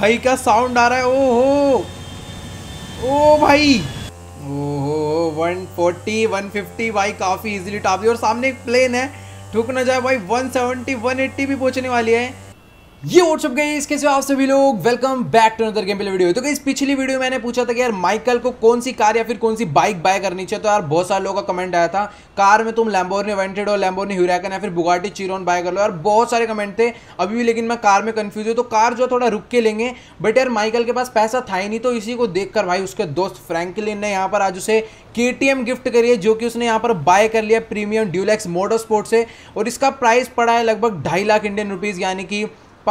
भाई क्या साउंड आ रहा है। ओहो ओ भाई, ओहो 140 150 भाई काफ़ी इजीली टाप दी। और सामने एक प्लेन है, ठुक ना जाए भाई। 170 180 भी पहुंचने वाली है। ये व्हाट्सअप गाइस, कैसे हो आप सभी लोग। Welcome back to another game play video. तो गाइस पिछली वीडियो मैंने पूछा था कि यार माइकल को कौन सी कार या फिर कौन सी बाइक बाय करनी चाहिए। तो यार बहुत सारे लोगों का कमेंट आया था कार में तुम लैम्बोर्गिनी अवेंटेड, लैम्बोर्गिनी ह्यूराकन या फिर बुगाटी चिरॉन बाय कर लो। यार बहुत सारे कमेंट थे अभी भी, लेकिन मैं कार में कंफ्यूज हूँ। तो कार जो थोड़ा रुक के लेंगे, बट यार माइकल के पास पैसा था ही नहीं। तो इसी को देखकर भाई उसके दोस्त फ्रैंकलिन ने यहाँ पर आज उसे KTM गिफ्ट करी है, जो कि उसने यहाँ पर बाय कर लिया प्रीमियम ड्यूलेक्स मोटरस्पोर्ट से। और इसका प्राइस पड़ा है लगभग 2.5 लाख इंडियन रुपीज़, यानी कि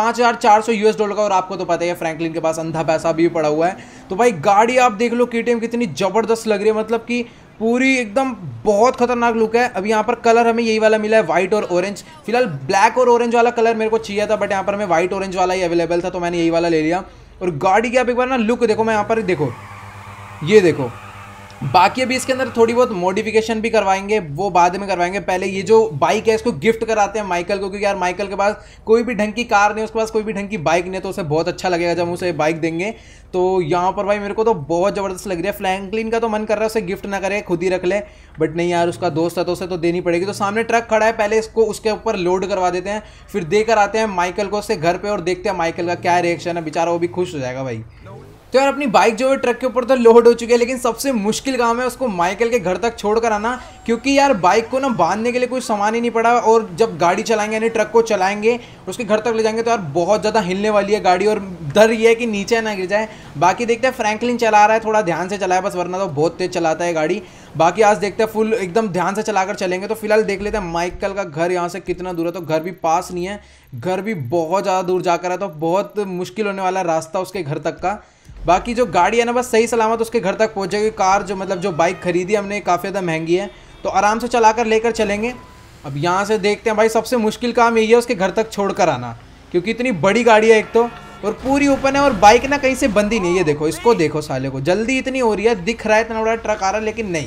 $5,400 का। और आपको तो पता ही है फ्रैंकलिन के पास अंधा पैसा भी पड़ा हुआ है। तो भाई गाड़ी आप देख लो KTM कितनी ज़बरदस्त लग रही है, मतलब कि पूरी एकदम बहुत खतरनाक लुक है। अभी यहाँ पर कलर हमें यही वाला मिला है, वाइट और ऑरेंज। फिलहाल ब्लैक और ऑरेंज वाला कलर मेरे को चाहिए था, बट यहाँ पर हमें वाइट ऑरेंज वाला ही अवेलेबल था, तो मैंने यही वाला ले लिया। और गाड़ी की आप एक बार ना लुक देखो, मैं यहाँ पर देखो, ये देखो। बाकी अभी इसके अंदर थोड़ी बहुत मॉडिफिकेशन भी करवाएंगे, वो बाद में करवाएंगे। पहले ये जो बाइक है इसको गिफ्ट कराते हैं माइकल को, क्योंकि यार माइकल के पास कोई भी ढंग की कार नहीं, उसके पास कोई भी ढंग की बाइक नहीं, तो उसे बहुत अच्छा लगेगा जब उसे बाइक देंगे। तो यहाँ पर भाई मेरे को तो बहुत ज़बरदस्त लग रही है। फ्रैंकलिन का तो मन कर रहा है उसे गिफ्ट ना करे, खुद ही रख ले, बट नहीं यार उसका दोस्त है तो उसे तो देनी पड़ेगी। तो सामने ट्रक खड़ा है, पहले इसको उसके ऊपर लोड करवा देते हैं, फिर देकर आते हैं माइकल को उससे घर पे और देखते हैं माइकल का क्या रिएक्शन है। बेचारा वो भी खुश हो जाएगा भाई। तो यार अपनी बाइक जो है ट्रक के ऊपर तो लोड हो चुकी है, लेकिन सबसे मुश्किल काम है उसको माइकल के घर तक छोड़ कर आना, क्योंकि यार बाइक को ना बांधने के लिए कोई सामान ही नहीं पड़ा। और जब गाड़ी चलाएंगे यानी ट्रक को चलाएंगे उसके घर तक ले जाएंगे, तो यार बहुत ज़्यादा हिलने वाली है गाड़ी, और डर ये है कि नीचे ना गिर जाए। बाकी देखते हैं फ्रैंकलिन चला रहा है, थोड़ा ध्यान से चलाए बस, वरना तो बहुत तेज़ चलाता है गाड़ी। बाकी आज देखते हैं फुल एकदम ध्यान से चलाकर चलेंगे। तो फिलहाल देख लेते हैं माइकल का घर यहाँ से कितना दूर है। तो घर भी पास नहीं है, घर भी बहुत ज़्यादा दूर जाकर है, तो बहुत मुश्किल होने वाला रास्ता उसके घर तक का। बाकी जो गाड़ी है ना बस सही सलामत उसके घर तक पहुंचेगी। कार जो मतलब जो बाइक खरीदी हमने काफ़ी ज़्यादा महंगी है, तो आराम से चलाकर लेकर चलेंगे। अब यहाँ से देखते हैं भाई, सबसे मुश्किल काम यही है उसके घर तक छोड़कर आना, क्योंकि इतनी बड़ी गाड़ी है एक तो, और पूरी ओपन है, और बाइक ना कहीं से बंदी नहीं है। देखो इसको, देखो साले को जल्दी इतनी हो रही है, दिख रहा है इतना बड़ा ट्रक आ रहा है, लेकिन नहीं,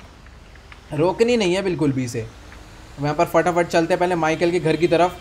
रोकनी नहीं है बिल्कुल भी इसे। यहाँ पर फटाफट चलते हैं पहले माइकल के घर की तरफ।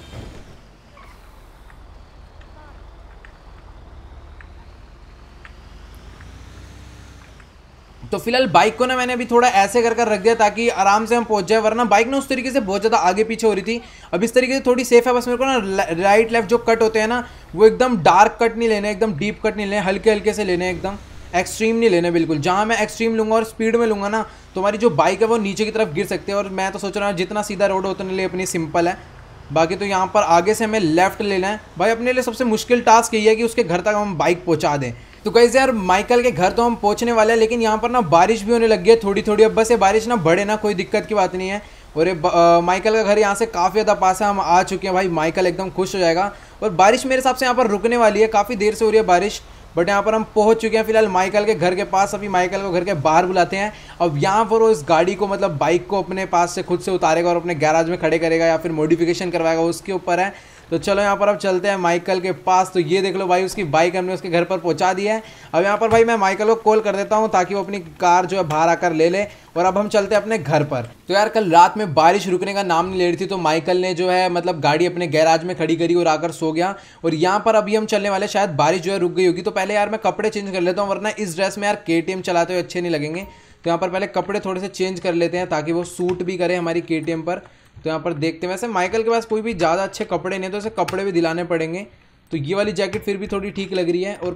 तो फिलहाल बाइक को ना मैंने अभी थोड़ा ऐसे कर रख दिया ताकि आराम से हम पहुंच जाए, वरना बाइक ना उस तरीके से बहुत ज़्यादा आगे पीछे हो रही थी। अब इस तरीके से थोड़ी सेफ है। बस मेरे को ना राइट लेफ्ट जो कट होते हैं ना, वो एकदम डार्क कट नहीं लेने, एकदम डीप कट नहीं लेने, हल्के हल्के से लेने, एकदम एक्सट्रीम नहीं लेने बिल्कुल। जहाँ मैं एक्सट्रीम लूँगा और स्पीड में लूँगा ना, तो हमारी जो बाइक है वो नीचे की तरफ गिर सकती है। और मैं तो सोच रहा हूँ जितना सीधा रोड हो उतने लिए अपनी सिंपल है। बाकी तो यहाँ पर आगे से हमें लेफ्ट लेना है भाई। अपने लिए सबसे मुश्किल टास्क यही है कि उसके घर तक हम बाइक पहुँचा दें। तो गाइस यार माइकल के घर तो हम पहुंचने वाले हैं, लेकिन यहाँ पर ना बारिश भी होने लगी है थोड़ी थोड़ी। अब बस ये बारिश ना बढ़े ना, कोई दिक्कत की बात नहीं है। और ये माइकल का घर यहाँ से काफ़ी ज़्यादा पास है, हम आ चुके हैं भाई। माइकल एकदम खुश हो जाएगा। और बारिश मेरे हिसाब से यहाँ पर रुकने वाली है, काफ़ी देर से हो रही है बारिश, बट यहाँ पर हम पहुँच चुके हैं फिलहाल माइकल के घर के पास। अभी माइकल को घर के बाहर बुलाते हैं। अब यहाँ पर वो इस गाड़ी को मतलब बाइक को अपने पास से खुद से उतारेगा और अपने गैराज में खड़े करेगा या फिर मॉडिफिकेशन करवाएगा, उसके ऊपर है। तो चलो यहाँ पर अब चलते हैं माइकल के पास। तो ये देख लो भाई, उसकी बाइक हमने उसके घर पर पहुँचा दी है। अब यहाँ पर भाई मैं माइकल को कॉल कर देता हूँ ताकि वो अपनी कार जो है बाहर आकर ले ले। और अब हम चलते हैं अपने घर पर। तो यार कल रात में बारिश रुकने का नाम नहीं ले रही थी, तो माइकल ने जो है मतलब गाड़ी अपने गैराज में खड़ी करी और आकर सो गया। और यहाँ पर अभी हम चलने वाले, शायद बारिश जो है रुक गई होगी। तो पहले यार मैं कपड़े चेंज कर लेता हूँ, वरना इस ड्रेस में यार KTM चलाते हुए अच्छे नहीं लगेंगे। तो यहाँ पर पहले कपड़े थोड़े से चेंज कर लेते हैं ताकि वो सूट भी करे हमारी KTM पर। तो यहाँ पर देखते हैं, वैसे माइकल के पास कोई भी ज़्यादा अच्छे कपड़े नहीं, तो उसे कपड़े भी दिलाने पड़ेंगे। तो ये वाली जैकेट फिर भी थोड़ी ठीक लग रही है, और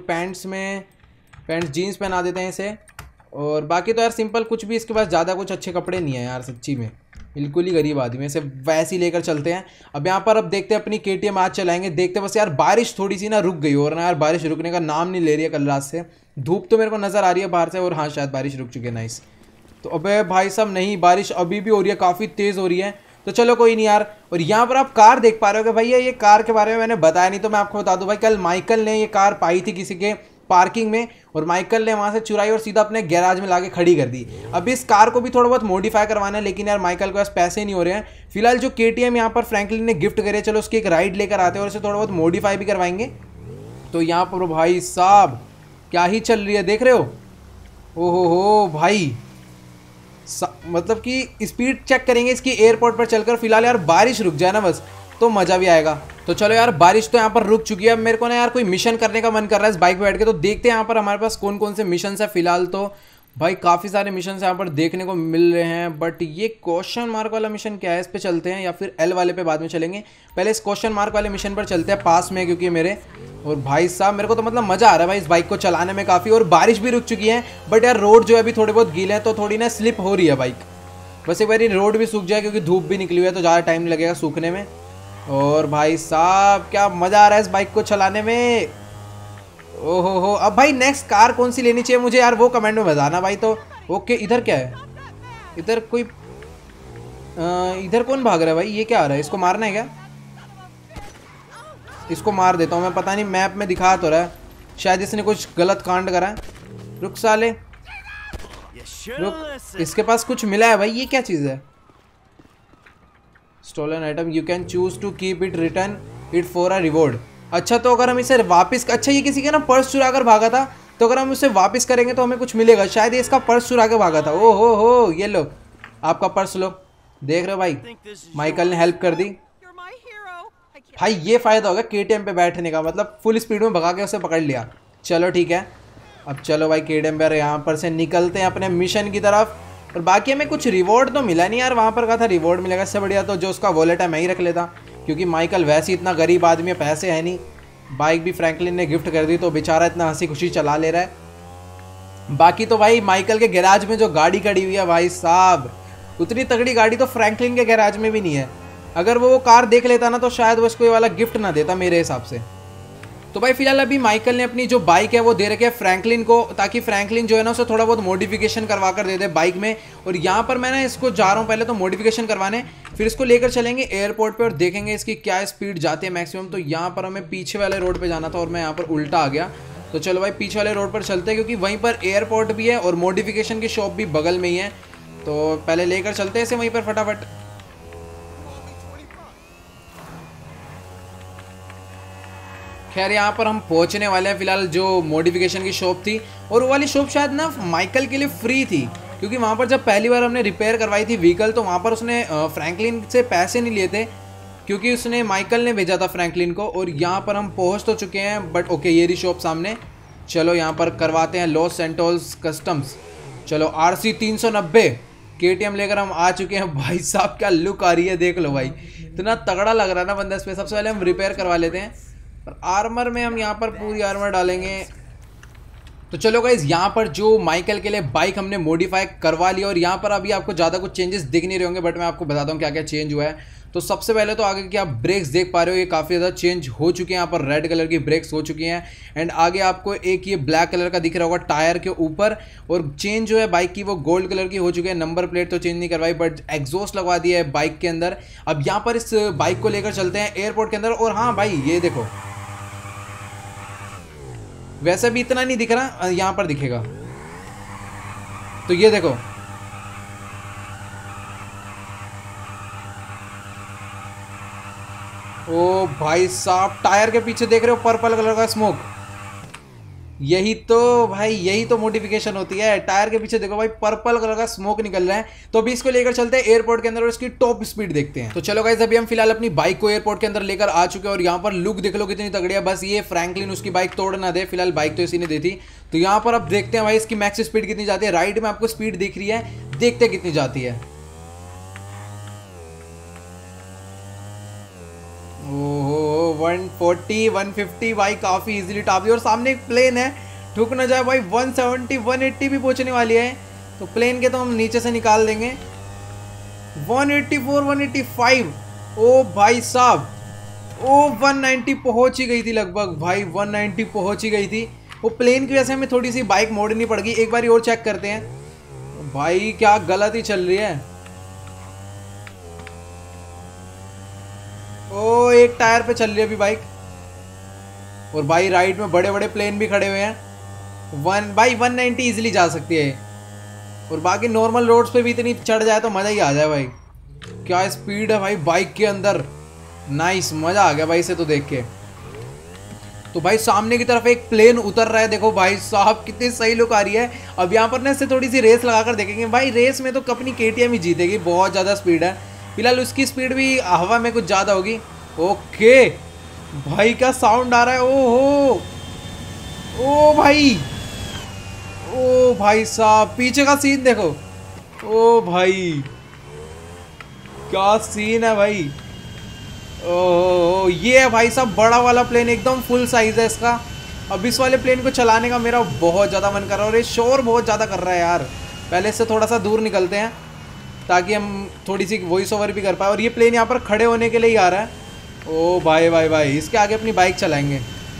पैंट्स जीन्स पहना देते हैं इसे। और बाकी तो यार सिंपल, कुछ भी इसके पास ज़्यादा कुछ अच्छे कपड़े नहीं है यार, सच्ची में बिल्कुल ही गरीब आदमी, इसे वैसे ही लेकर चलते हैं। अब यहाँ पर अब देखते हैं अपनी KTM आज चलाएंगे, देखते हैं। बस यार बारिश थोड़ी सी ना रुक गई, और ना यार बारिश रुकने का नाम नहीं ले रही है कल रात से। धूप तो मेरे को नज़र आ रही है बाहर से, और हाँ शायद बारिश रुक चुकी है। नाइस। तो अबे भाई साहब नहीं, बारिश अभी भी हो रही है, काफ़ी तेज़ हो रही है। तो चलो कोई नहीं यार। और यहाँ पर आप कार देख पा रहे हो कि भैया ये कार के बारे में मैंने बताया नहीं, तो मैं आपको बता दूं भाई, कल माइकल ने ये कार पाई थी किसी के पार्किंग में, और माइकल ने वहाँ से चुराई और सीधा अपने गैराज में लाके खड़ी कर दी। अब इस कार को भी थोड़ा बहुत मॉडिफाई करवाना है, लेकिन यार माइकल के पास पैसे नहीं हो रहे हैं। फिलहाल जो KTM यहाँ पर फ्रैंकलिन ने गिफ्ट करे, चलो उसकी एक राइड लेकर आते हैं और इसे थोड़ा बहुत मॉडिफाई भी करवाएंगे। तो यहाँ पर भाई साहब क्या ही चल रही है, देख रहे हो। ओहो हो भाई, मतलब कि स्पीड चेक करेंगे इसकी एयरपोर्ट पर चलकर। फिलहाल यार बारिश रुक जाए ना बस, तो मज़ा भी आएगा। तो चलो यार, बारिश तो यहाँ पर रुक चुकी है। अब मेरे को ना यार कोई मिशन करने का मन कर रहा है इस बाइक पे बैठ के। तो देखते हैं यहाँ पर हमारे पास कौन कौन से मिशन है फिलहाल। तो भाई काफ़ी सारे मिशन यहाँ पर देखने को मिल रहे हैं, बट ये क्वेश्चन मार्क वाला मिशन क्या है, इस पे चलते हैं या फिर एल वाले पे बाद में चलेंगे। पहले इस क्वेश्चन मार्क वाले मिशन पर चलते हैं, पास में क्योंकि मेरे। और भाई साहब मेरे को तो मतलब मज़ा आ रहा है भाई इस बाइक को चलाने में काफ़ी। और बारिश भी रुक चुकी है, बट यार रोड जो है अभी थोड़े बहुत गीले हैं, तो थोड़ी ना स्लिप हो रही है बाइक। बस एक बार रोड भी सूख जाए, क्योंकि धूप भी निकली हुई है तो ज़्यादा टाइम लगेगा सूखने में। और भाई साहब क्या मज़ा आ रहा है इस बाइक को चलाने में। ओहो हो, अब भाई नेक्स्ट कार कौन सी लेनी चाहिए मुझे यार, वो कमेंट में बताना भाई। तो ओके, इधर क्या है, इधर कोई इधर कौन भाग रहा है भाई, ये क्या आ रहा है, इसको मारना है क्या? इसको मार देता हूँ मैं, पता नहीं मैप में दिखा तो रहा है, शायद इसने कुछ गलत कांड करा है। रुक साले रुक, इसके पास कुछ मिला है भाई, ये क्या चीज़ है? Stolen item, you can choose to keep it, return it for a reward. अच्छा, तो अगर हम इसे वापस, अच्छा ये किसी का ना पर्स चुरा कर भागा था, तो अगर हम उसे वापस करेंगे तो हमें कुछ मिलेगा। शायद ये इसका पर्स चुरा के भागा था। ओ हो, ये लो आपका पर्स लो। देख रहे हो भाई, माइकल ने हेल्प कर दी। भाई ये फ़ायदा होगा KTM पे बैठने का, मतलब फुल स्पीड में भगा के उसे पकड़ लिया। चलो ठीक है, अब चलो भाई KTM पे यहाँ पर से निकलते हैं अपने मिशन की तरफ। और बाकी हमें कुछ रिवॉर्ड तो मिला नहीं यार, वहाँ पर कहा था रिवॉर्ड मिलेगा। इससे बढ़िया तो जो उसका वॉलेट है मैं ही रख लेता, क्योंकि माइकल वैसे ही इतना गरीब आदमी है, पैसे है नहीं। बाइक भी फ्रैंकलिन ने गिफ्ट कर दी, तो बेचारा इतना हंसी खुशी चला ले रहा है। बाकी तो भाई माइकल के गैराज में जो गाड़ी खड़ी हुई है भाई साहब, उतनी तगड़ी गाड़ी तो फ्रैंकलिन के गैराज में भी नहीं है। अगर वो कार देख लेता ना, तो शायद वो इसको ये वाला गिफ्ट ना देता मेरे हिसाब से। तो भाई फिलहाल अभी माइकल ने अपनी जो बाइक है वो दे रखी है फ्रैंकलिन को, ताकि फ्रैंकलिन जो है ना उसे थोड़ा बहुत मॉडिफिकेशन करवा कर दे दे बाइक में। और यहाँ पर मैं ना इसको जा रहा हूँ पहले तो मॉडिफिकेशन करवाने, फिर इसको लेकर चलेंगे एयरपोर्ट पे और देखेंगे इसकी क्या स्पीड जाती है मैक्सिमम। तो यहाँ पर हमें पीछे वाले रोड पे जाना था और मैं यहाँ पर उल्टा आ गया। तो चलो भाई पीछे वाले रोड पर चलते हैं, क्योंकि वहीं पर एयरपोर्ट भी है और मॉडिफिकेशन की शॉप भी बगल में ही है। तो पहले लेकर चलते हैं इसे वहीं पर फटाफट। खैर यहाँ पर हम पहुँचने वाले हैं फिलहाल। जो मॉडिफिकेशन की शॉप थी, और वो वाली शॉप शायद ना माइकल के लिए फ्री थी, क्योंकि वहाँ पर जब पहली बार हमने रिपेयर करवाई थी व्हीकल, तो वहाँ पर उसने फ्रैंकलिन से पैसे नहीं लिए थे, क्योंकि उसने माइकल ने भेजा था फ्रैंकलिन को। और यहाँ पर हम पहुँच तो चुके हैं, बट ओके ये रही शॉप सामने। चलो यहाँ पर करवाते हैं लॉस सैंटोस कस्टम्स। चलो RC 390 KTM लेकर हम आ चुके हैं। भाई साहब क्या लुक आ रही है, देख लो भाई, इतना तगड़ा लग रहा है ना बंदा इस पर। सबसे पहले हम रिपेयर करवा लेते हैं, और आर्मर में हम यहाँ पर पूरी आर्मर डालेंगे। तो चलो गाइस, यहाँ पर जो माइकल के लिए बाइक हमने मॉडिफाई करवा लिया, और यहाँ पर अभी आपको ज़्यादा कुछ चेंजेस दिख नहीं रहे होंगे, बट मैं आपको बताता हूँ क्या क्या चेंज हुआ है। तो सबसे पहले तो आगे की आप ब्रेक्स देख पा रहे हो, ये काफ़ी ज़्यादा चेंज हो चुके हैं। यहाँ पर रेड कलर की ब्रेक्स हो चुकी हैं, एंड आगे आपको एक ये ब्लैक कलर का दिख रहा होगा टायर के ऊपर। और चेंज जो है बाइक की वो गोल्ड कलर की हो चुकी है। नंबर प्लेट तो चेंज नहीं करवाई, बट एग्जॉस्ट लगवा दिया है बाइक के अंदर। अब यहाँ पर इस बाइक को लेकर चलते हैं एयरपोर्ट के अंदर। और हाँ भाई ये देखो, वैसे भी इतना नहीं दिख रहा, यहाँ पर दिखेगा। तो ये देखो, ओ भाई साहब टायर के पीछे देख रहे हो पर्पल कलर का स्मोक। यही तो भाई, यही तो मॉडिफिकेशन होती है। टायर के पीछे देखो भाई पर्पल कलर का स्मोक निकल रहा है। तो अभी इसको लेकर चलते हैं एयरपोर्ट के अंदर और इसकी टॉप स्पीड देखते हैं। तो चलो गाइस, अभी हम फिलहाल अपनी बाइक को एयरपोर्ट के अंदर लेकर आ चुके हैं, और यहाँ पर लुक देख लो कितनी तगड़ी है। बस ये फ्रैंकलिन उसकी बाइक तोड़ ना दे, फिलहाल बाइक तो इसी ने दी थी। तो यहाँ पर अब देखते हैं भाई इसकी मैक्स स्पीड कितनी जाती है। राइट में आपको स्पीड दिख रही है, देखते कितनी जाती है। ओहो 140 150 भाई, काफ़ी इजीली टॉप दी। और सामने एक प्लेन है, ठुक ना जाए भाई। 170 180 भी पहुंचने वाली है, तो प्लेन के तो हम नीचे से निकाल देंगे। 184 185, ओ भाई साहब, ओ 190 पहुंच ही गई थी लगभग भाई, 190 पहुंच ही गई थी। वो प्लेन की वजह से हमें थोड़ी सी बाइक मोड़नी पड़ गई। एक बार और चेक करते हैं भाई, क्या गलत ही चल रही है। ओ एक टायर पे चल रही है अभी बाइक। और भाई राइट में बड़े बड़े प्लेन भी खड़े हुए हैं। 190 इजीली जा सकती है, और बाकी नॉर्मल रोड्स पे भी इतनी चढ़ जाए तो मज़ा ही आ जाए भाई। क्या स्पीड है भाई बाइक के अंदर, नाइस, मज़ा आ गया भाई इसे तो देख के। तो भाई सामने की तरफ एक प्लेन उतर रहा है, देखो भाई साहब कितनी सही लुक आ रही है। अब यहाँ पर ना इससे थोड़ी सी रेस लगाकर देखेंगे भाई। रेस में तो अपनी KTM ही जीतेगी, बहुत ज़्यादा स्पीड है। फिलहाल उसकी स्पीड भी हवा में कुछ ज़्यादा होगी। ओके भाई क्या साउंड आ रहा है, ओहो ओ भाई, ओ भाई साहब पीछे का सीन देखो, ओ भाई क्या सीन है भाई। ओह ये है भाई साहब बड़ा वाला प्लेन, एकदम फुल साइज है इसका। अब इस वाले प्लेन को चलाने का मेरा बहुत ज़्यादा मन कर रहा है, और ये शोर बहुत ज़्यादा कर रहा है यार। पहले से थोड़ा सा दूर निकलते हैं ताकि हम थोड़ी सी वॉइस ओवर भी कर पाए। और ये प्लेन यहाँ पर खड़े होने के लिए ही आ रहा है। ओ भाई भाई भाई, इसके आगे अपनी बाइक चलाएंगे।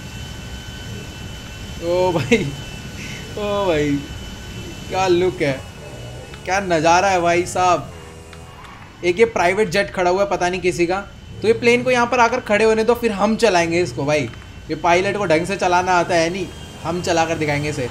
ओ भाई, ओ भाई क्या लुक है, क्या नज़ारा है भाई साहब। एक ये प्राइवेट जेट खड़ा हुआ है पता नहीं किसी का, तो ये प्लेन को यहाँ पर आकर खड़े होने दो, फिर हम चलाएंगे इसको भाई। ये पायलट को ढंग से चलाना आता है नहीं, हम चला कर दिखाएंगे इसे।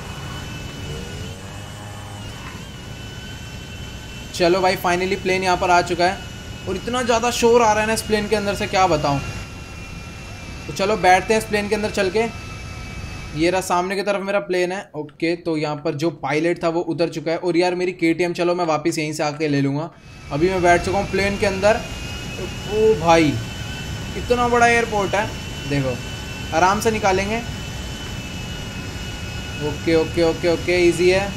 चलो भाई फाइनली प्लेन यहाँ पर आ चुका है, और इतना ज़्यादा शोर आ रहा है ना इस प्लेन के अंदर से, क्या बताऊँ। तो चलो बैठते हैं इस प्लेन के अंदर चल के। ये रहा सामने की तरफ मेरा प्लेन है। ओके तो यहाँ पर जो पायलट था वो उतर चुका है, और यार मेरी KTM चलो मैं वापस यहीं से आके ले लूँगा। अभी मैं बैठ चुका हूँ प्लेन के अंदर। ओ भाई इतना बड़ा एयरपोर्ट है, देखो आराम से निकालेंगे। Okay okay okay okay easy है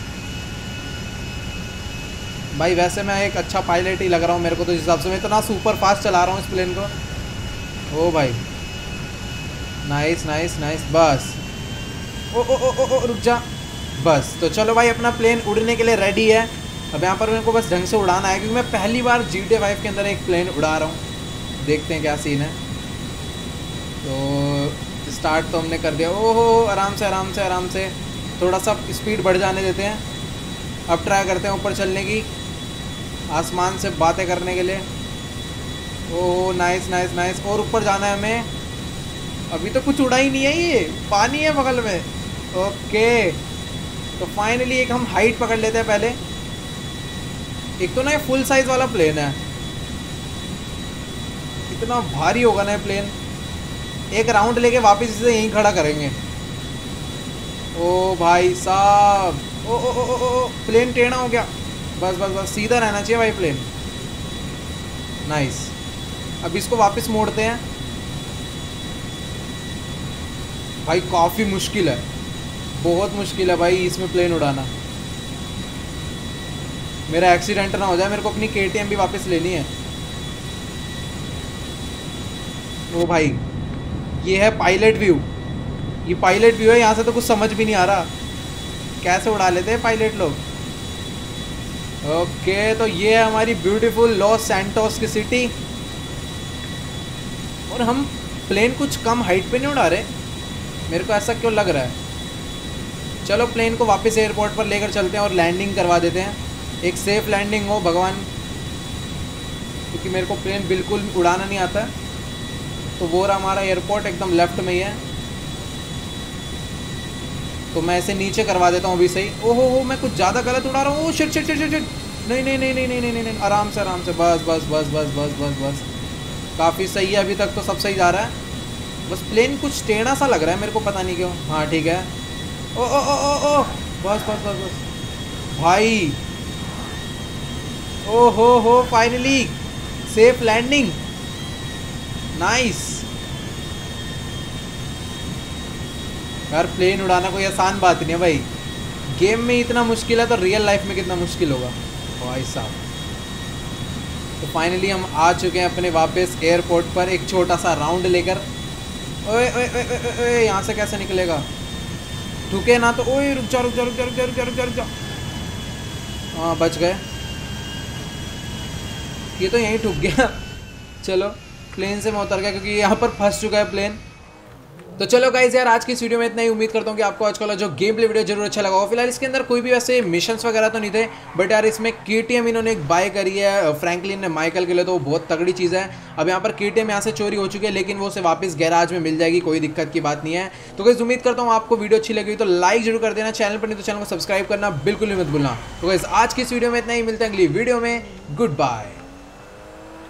भाई। वैसे मैं एक अच्छा पायलट ही लग रहा हूँ मेरे को तो, जिस हिसाब से मैं इतना सुपर फास्ट चला रहा हूँ इस प्लेन को। ओ भाई नाइस नाइस नाइस, बस ओ ओ ओ ओ, ओ रुक जा बस। तो चलो भाई अपना प्लेन उड़ने के लिए रेडी है। अब यहाँ पर मेरे को बस ढंग से उड़ाना है, क्योंकि मैं पहली बार GTA 5 के अंदर एक प्लेन उड़ा रहा हूँ। देखते हैं क्या सीन है। तो स्टार्ट तो हमने कर दिया। ओहो आराम से आराम से आराम से, थोड़ा सा स्पीड बढ़ जाने देते हैं। अब ट्राई करते हैं ऊपर चलने की, आसमान से बातें करने के लिए। ओह नाइस नाइस नाइस, और ऊपर जाना है हमें। अभी तो कुछ उड़ा ही नहीं है, ये पानी है बगल में। ओके तो फाइनली एक हम हाइट पकड़ लेते हैं पहले। एक तो ना ये फुल साइज वाला प्लेन है, इतना भारी होगा ना ये प्लेन। एक राउंड लेके वापस इसे यहीं खड़ा करेंगे। ओ भाई साहब ओ ओ ओ ओ ओ प्लेन टेढ़ा हो गया। बस बस बस सीधा रहना चाहिए भाई प्लेन। नाइस, अब इसको वापस मोड़ते हैं। भाई काफ़ी मुश्किल है, बहुत मुश्किल है भाई इसमें प्लेन उड़ाना। मेरा एक्सीडेंट ना हो जाए, मेरे को अपनी KTM भी वापस लेनी है। ओ भाई ये है पायलट व्यू, ये पायलट व्यू है। यहाँ से तो कुछ समझ भी नहीं आ रहा कैसे उड़ा लेते हैं पायलट लोग। ओके तो ये है हमारी ब्यूटीफुल लॉस सैंटोस की सिटी, और हम प्लेन कुछ कम हाइट पे नहीं उड़ा रहे, मेरे को ऐसा क्यों लग रहा है। चलो प्लेन को वापस एयरपोर्ट पर लेकर चलते हैं और लैंडिंग करवा देते हैं। एक सेफ लैंडिंग हो भगवान, क्योंकि मेरे को प्लेन बिल्कुल उड़ाना नहीं आता है। तो वो रहा हमारा एयरपोर्ट, एकदम लेफ्ट में ही है। तो मैं इसे नीचे करवा देता हूँ अभी सही। ओहो हो मैं कुछ ज़्यादा गलत उड़ा रहा हूँ। Shit shit shit shit shit, नहीं नहीं नहीं नहीं नहीं नहीं नहीं, आराम से बस बस बस बस बस बस बस। काफ़ी सही है, अभी तक तो सब सही जा रहा है। बस प्लेन कुछ टेढ़ा सा लग रहा है मेरे को, पता नहीं क्यों। हाँ ठीक है। ओ ओ ओ ओ ओ बस बस बस बस भाई। ओ हो फाइनली सेफ लैंडिंग, नाइस। यार प्लेन उड़ाना कोई आसान बात नहीं है भाई, गेम में इतना मुश्किल है तो रियल लाइफ में कितना मुश्किल होगा भाई साहब। तो फाइनली हम आ चुके हैं अपने वापस एयरपोर्ट पर, एक छोटा सा राउंड लेकर। ओए ओए ओए ओए यहाँ से कैसे निकलेगा, ठुके ना तो। ओए रुक जा रुक जा रुक जा रुक जा रुक जा रुक जा रुक जा। हाँ बच गए, ये तो यहीं ठुक गया। चलो प्लेन से मैं उतर गया क्योंकि यहाँ पर फंस चुका है प्लेन। तो चलो गाइस यार आज की इस वीडियो में इतना ही। उम्मीद करता हूँ कि आपको आज का जो गेम प्ले वीडियो जरूर अच्छा लगा होगा। फिलहाल इसके अंदर कोई भी वैसे मिशंस वगैरह तो नहीं थे, बट यार इसमें KTM इन्होंने एक बाय करी है फ्रैंकलिन ने माइकल के लिए, तो वो बहुत तगड़ी चीज़ है। अब यहाँ पर KTM यहाँ से चोरी हो चुकी है, लेकिन वो उसे वापस गैराज में मिल जाएगी, कोई दिक्कत की बात नहीं है। तो गाइस उम्मीद करता हूँ आपको वीडियो अच्छी लगी तो लाइक जरूर कर देना, चैनल पर नहीं तो चैनल को सब्सक्राइब करना बिल्कुल भी मत भूलना। तो गाइस आज की इस वीडियो में इतना ही, मिलते हैं अगली वीडियो में। Good bye.